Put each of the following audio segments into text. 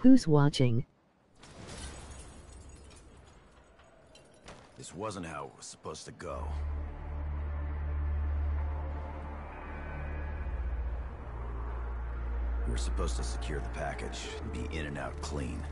Who's watching? This wasn't how it was supposed to go. We were supposed to secure the package and be in and out clean.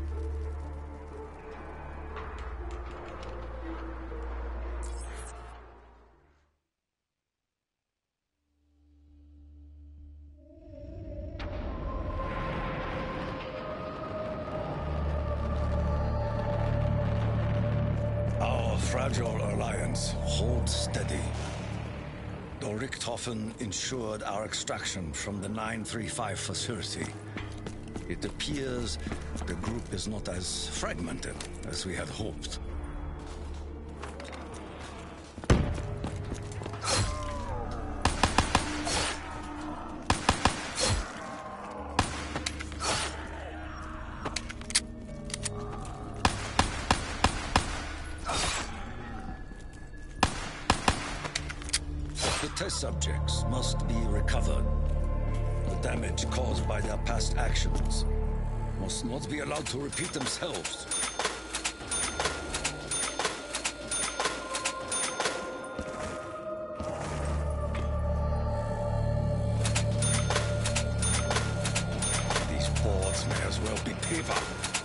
Fragile alliance, hold steady. The Richthofen ensured our extraction from the 935 facility. It appears the group is not as fragmented as we had hoped. Test subjects must be recovered. The damage caused by their past actions must not be allowed to repeat themselves. These boards may as well be paper.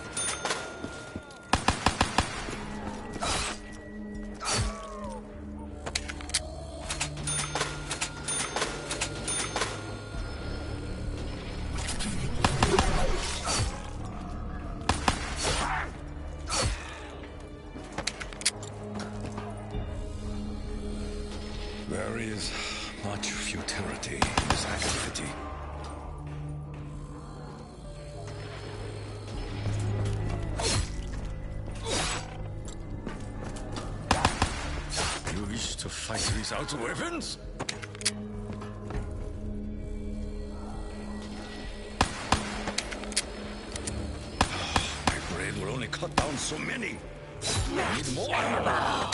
There is much futility in this activity. You wish to fight without weapons? My brain will only cut down so many. I need more.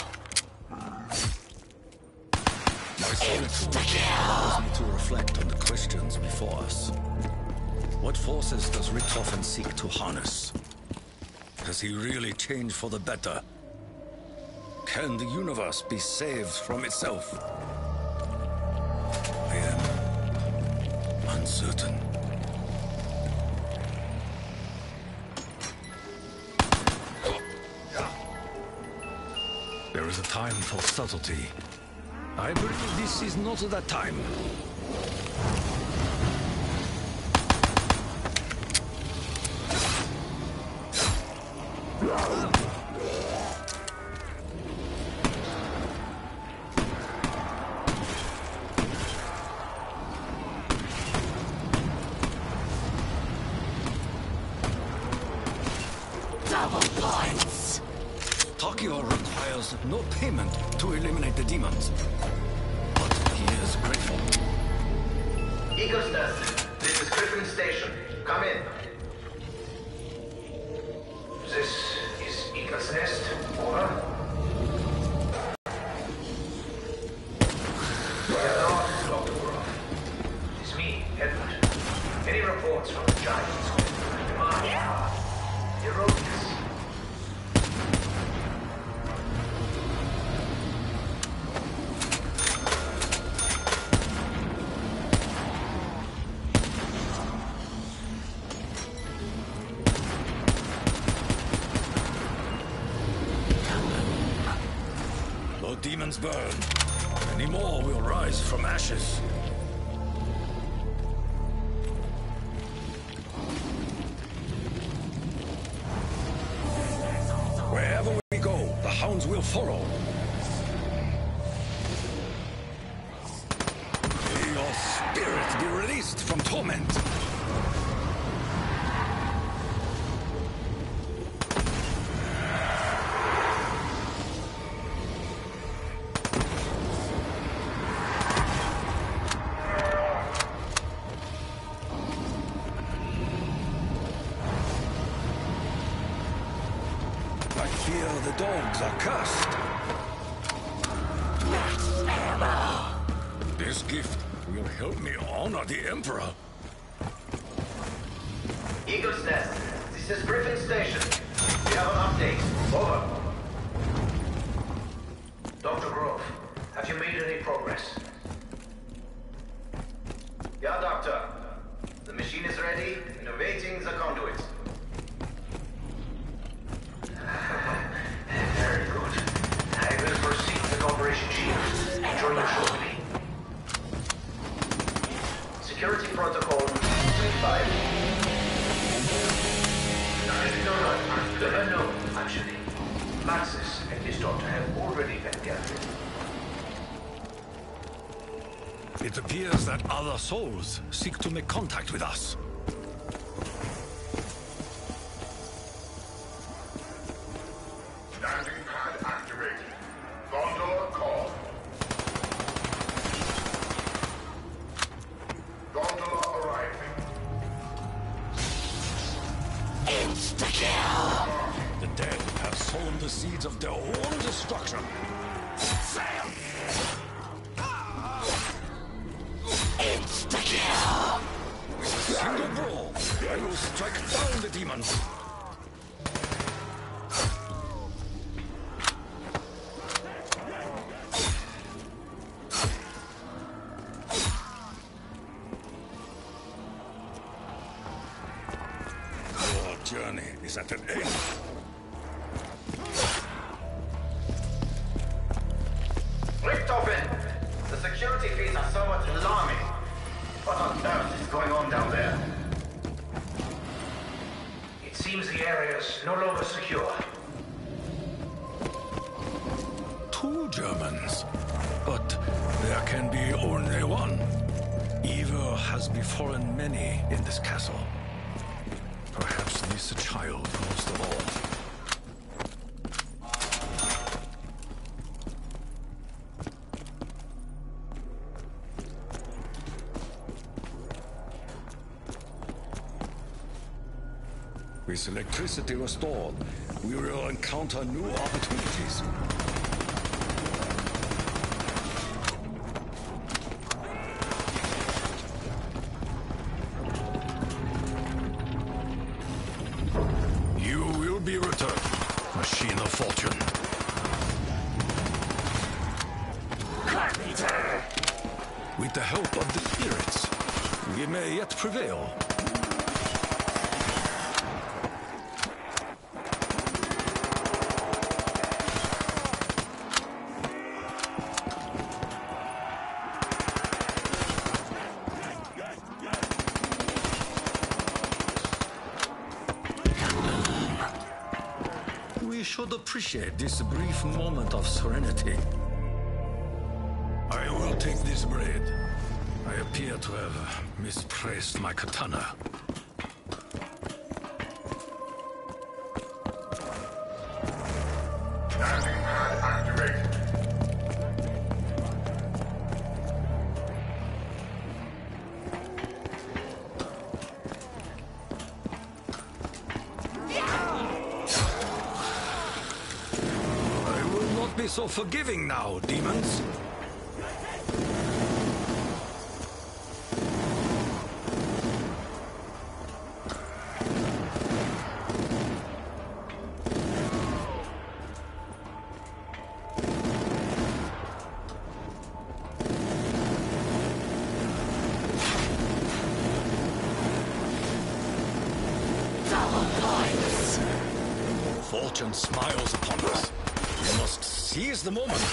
My solitude allows me to reflect on the questions before us. What forces does Richthofen seek to harness? Has he really changed for the better? Can the universe be saved from itself? I am uncertain. There is a time for subtlety. I believe this is not that time. Double points! Takeo requires no payment to eliminate the demons. But he is grateful. Eagle's Nest, this is Griffin Station. Come in. This is Eagle's Nest. Over. Dr. Burov. It's me, Edward. Any reports from the Giants? Marsh, Heroicus. Demons burn. Many more will rise from ashes. Wherever we go, the hounds will follow. May your spirit be released from torment. I fear the dogs are cursed. Max ammo! This gift will help me honor the Emperor. Eagle's Nest, is Griffin Station. We have an update. Over. Dr. Grove, have you made any progress? Yeah, Doctor. The machine is ready and awaiting the conduit. Very good. I will proceed with Operation Shield. Join you shortly. Security protocol 35. No, actually. Maxis and his daughter have already been gathered. It appears that other souls seek to make contact with us. Landing pad activated. Gondola call. Gondola arriving. Insta-kill! The dead have sown the seeds of their own destruction. Insta-kill! With a single blow, I will strike down the demons. Your journey is at an end. Richtofen! The security feeds are somewhat alarming. What on earth is going on down there? It seems the area is no longer secure. Two Germans. But there can be only one. Evil has befallen many in this castle. Perhaps this child most of all. With electricity restored, we will encounter new opportunities. You will be returned, Machine of Fortune. With the help of the spirits, we may yet prevail. We should appreciate this brief moment of serenity. I will take this blade. I appear to have misplaced my katana. Landing pad activated. I will not be so forgiving now, demons. Double points! Fortune smiles upon us. We must seize the moment.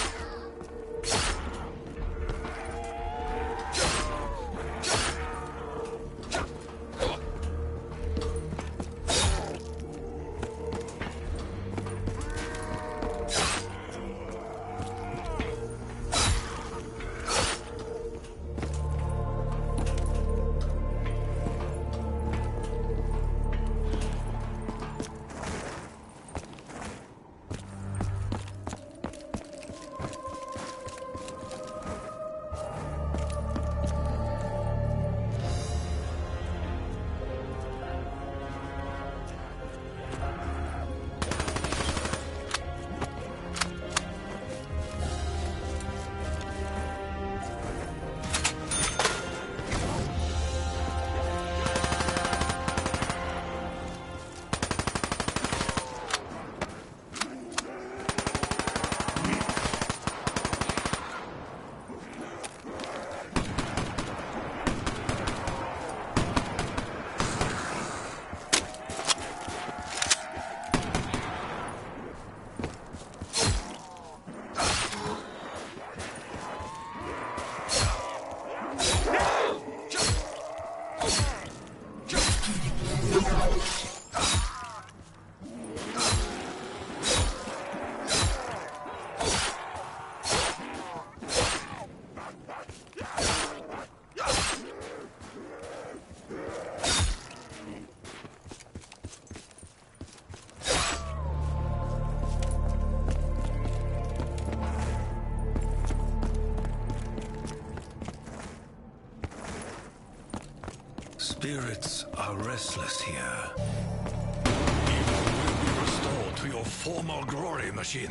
spirits are restless here. Evil will be restored to your former glory, machine.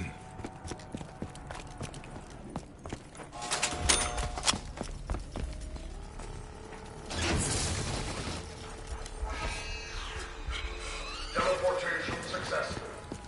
Teleportation successful.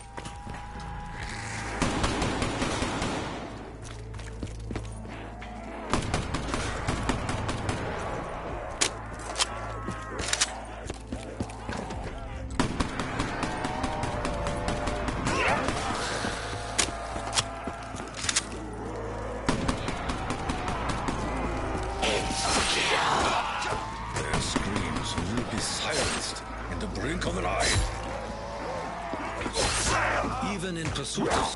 Their screams will be silenced in the blink of an eye. Even in pursuit of...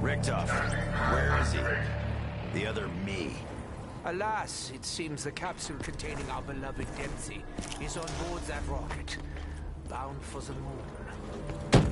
Richtoff, where is he? The other me. Alas, it seems the capsule containing our beloved Dempsey is on board that rocket, bound for the moon.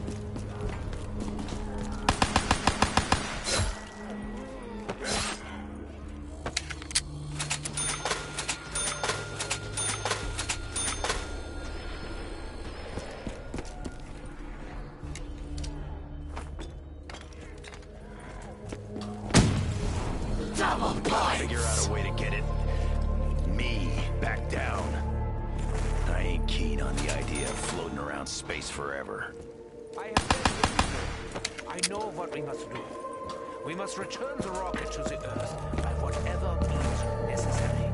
Figure out a way to get it. Me back down. I ain't keen on the idea of floating around space forever. I have been. I know what we must do. We must return the rocket to the Earth by whatever means necessary.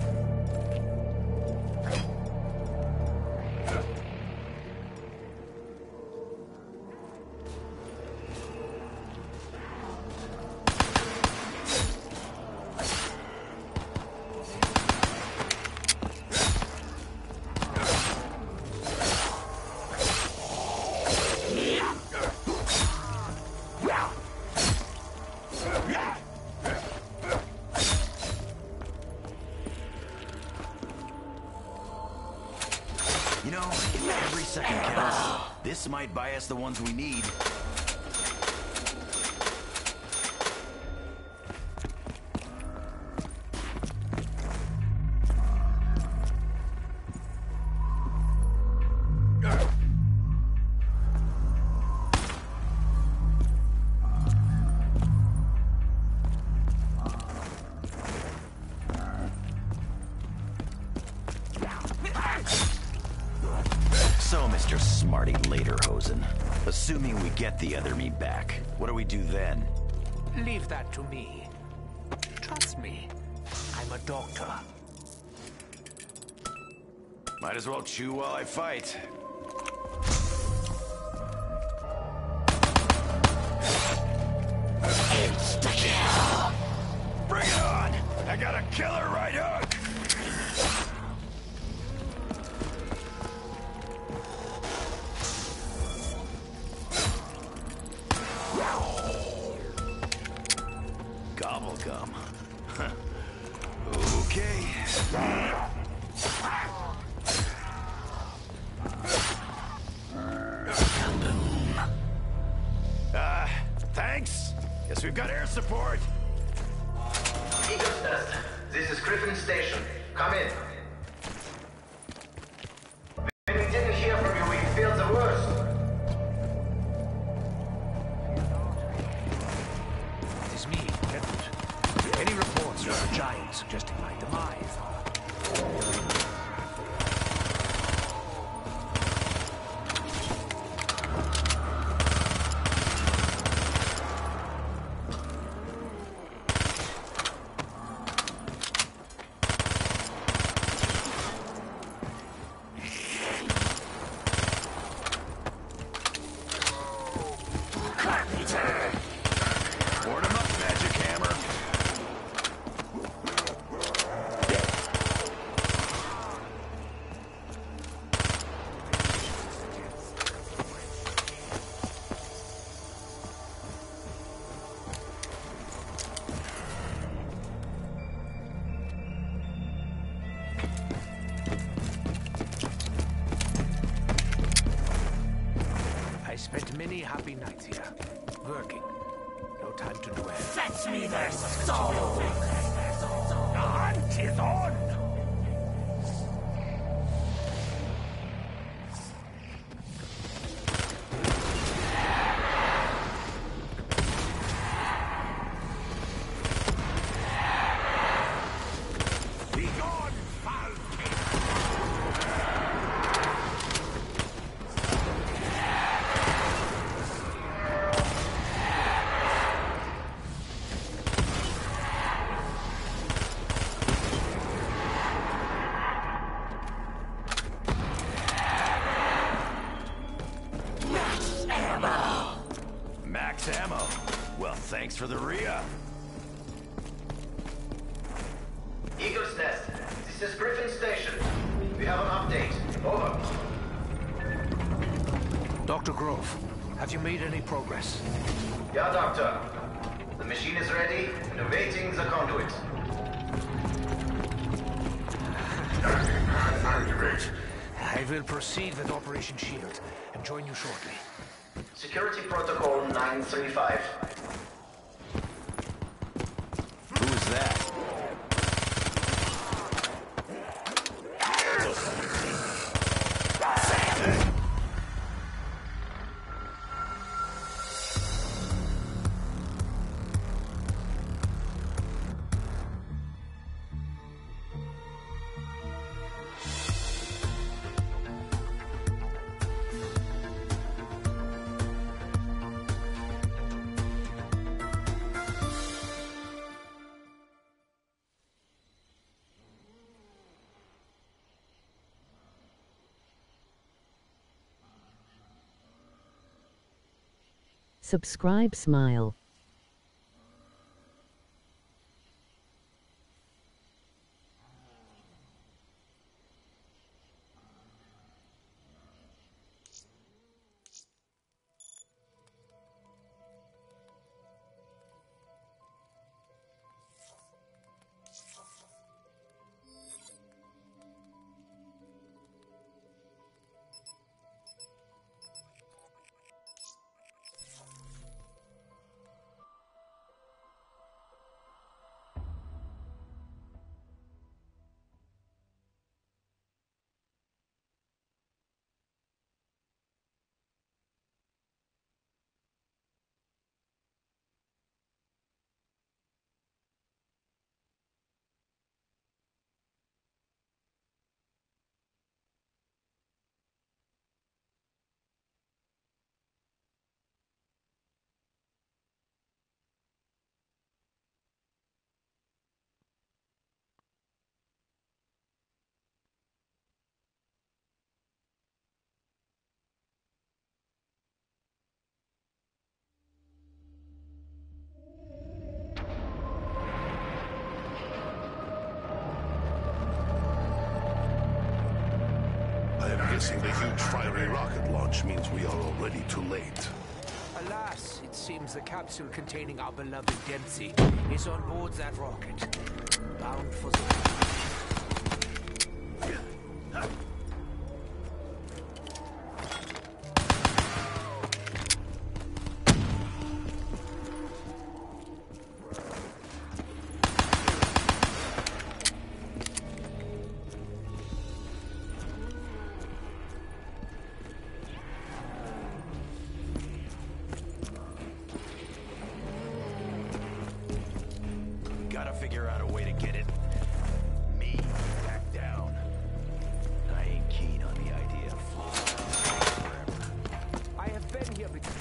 You know, if every second counts, this might buy us the ones we need. So, Mr. Smarty Lederhosen, assuming we get the other me back, what do we do then? Leave that to me. Trust me, I'm a doctor. Might as well chew while I fight. Insta-kill! Bring it on! I got a killer right hook! Gobblegum. Okay. Thanks. Guess we've got air support. Eagle's Nest, this is Griffin Station. Come in. When we didn't hear from you, we feared the worst. It is me, Edward. Any reports from the Giant suggesting my demise are... Board him up, Magic Hammer. I spent many happy nights here, working. No time to dwell. Fetch me their soul! The hunt is on! Be gone, foul king! Max ammo. Well, thanks for the re-up. Eagle's Nest, this is Griffin Station. We have an update. Over. Dr. Grove, have you made any progress? Yeah, Doctor. The machine is ready and awaiting the conduit. Landing pad activate. I will proceed with Operation Shield and join you shortly. Security Protocol 935. Who is that? Subscribe, smile. I'm guessing the huge fiery rocket launch means we are already too late. Alas, it seems the capsule containing our beloved Dempsey is on board that rocket, bound for the... Gotta figure out a way to get it. Me back down. I ain't keen on the idea of floating around forever. I have been here before.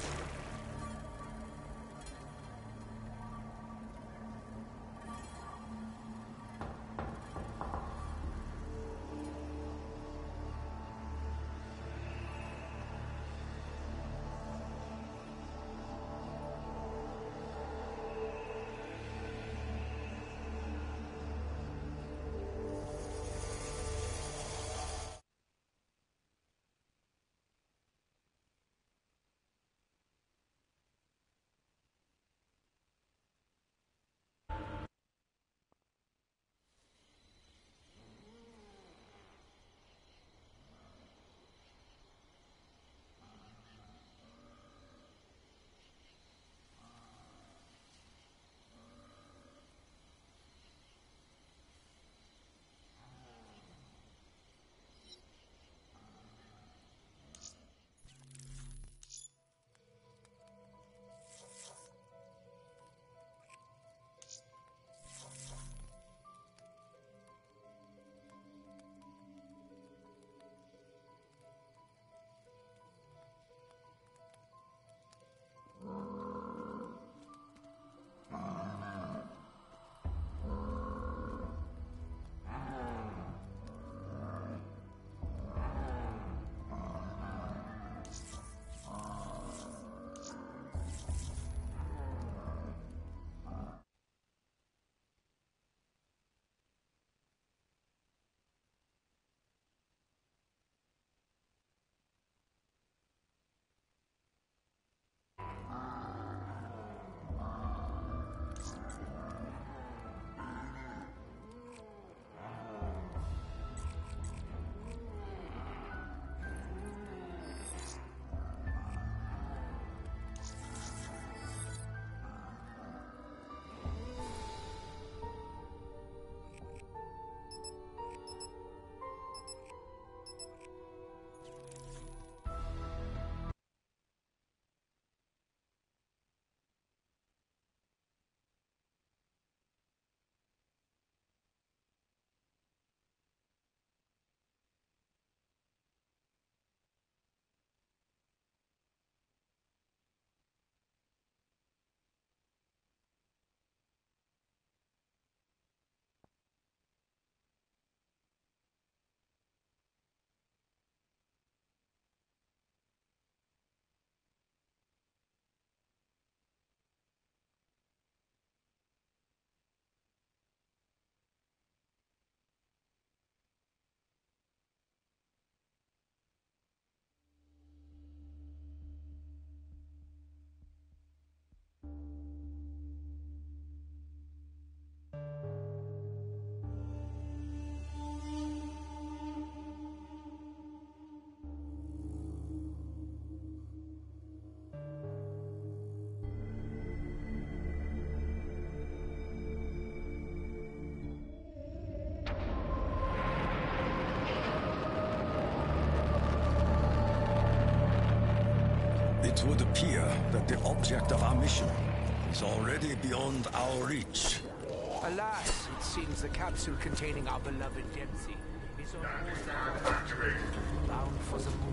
It would appear that the object of our mission is already beyond our reach. Alas, it seems the capsule containing our beloved Dempsey is Activated. bound for the moon.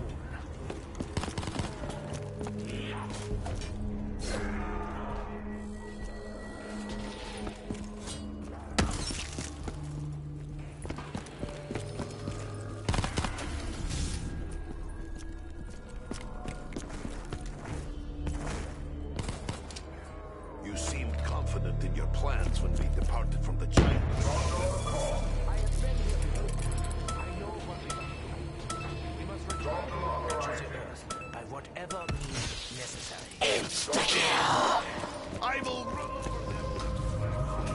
You seemed confident in your plans when we departed from the giant. I have been here before. I know what we must return to the Earth by whatever means necessary. Insta-kill! I will run over them.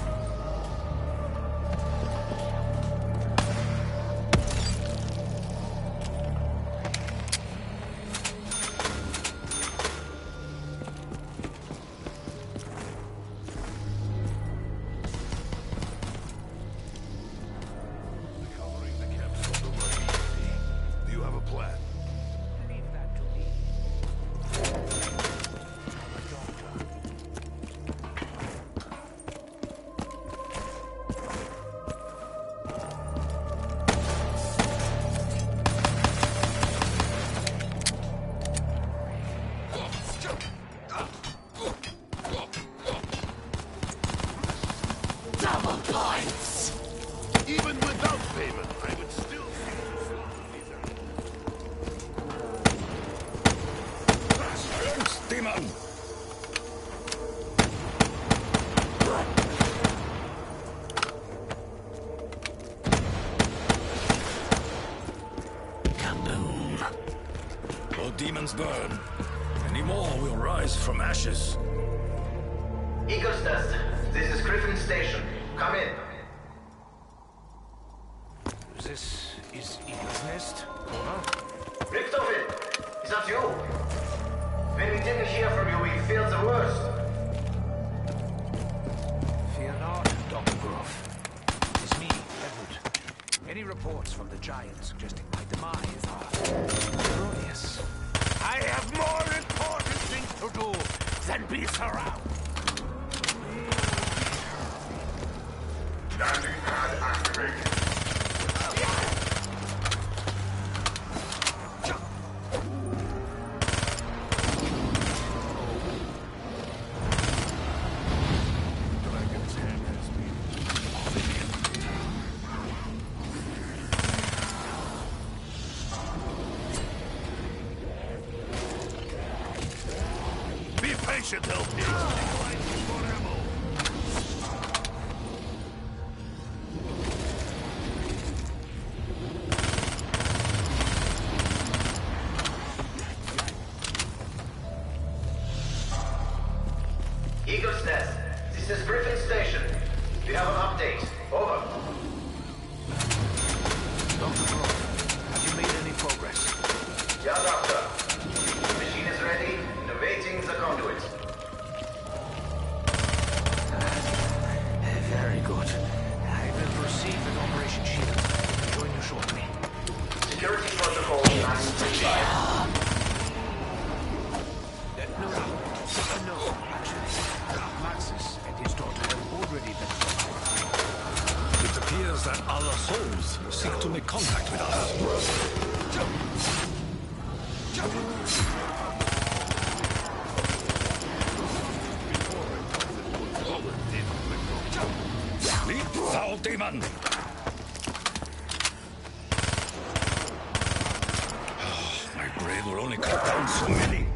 Covering the capsule will run easy. Do you have a plan? Leave that to me. I'm a doctor. Double points! Even without payment, I would still seek to slaughter these animals. Silence, demon! Kaboom! Oh, demons burn. Any more will rise from ashes. Eagle's Nest, this is Griffin Station. Come in. This is Eagle's Nest. Over. Richtofen, is that you? When we didn't hear from you, we feared the worst. Fear not, Dr. Groff. It's me, Edward. Any reports from the Giants suggesting my demise are erroneous. I have more important things to do than be surrounded. Landing pad activated. Dragon's head has been Be patient, LP. For ammo. Eagle's Nest, this is Griffin Station. We have an update. Over. Dr. Groff, have you made any progress? Yeah, Doctor. The machine is ready, innovating the conduit. Very good. I will proceed with Operation Shield. Join you shortly. Security protocol 935. No, actually. Maxis and his daughter have already been provided. It appears that other souls seek to make contact with us. Leap, thou demon! My brain will only cut down so many.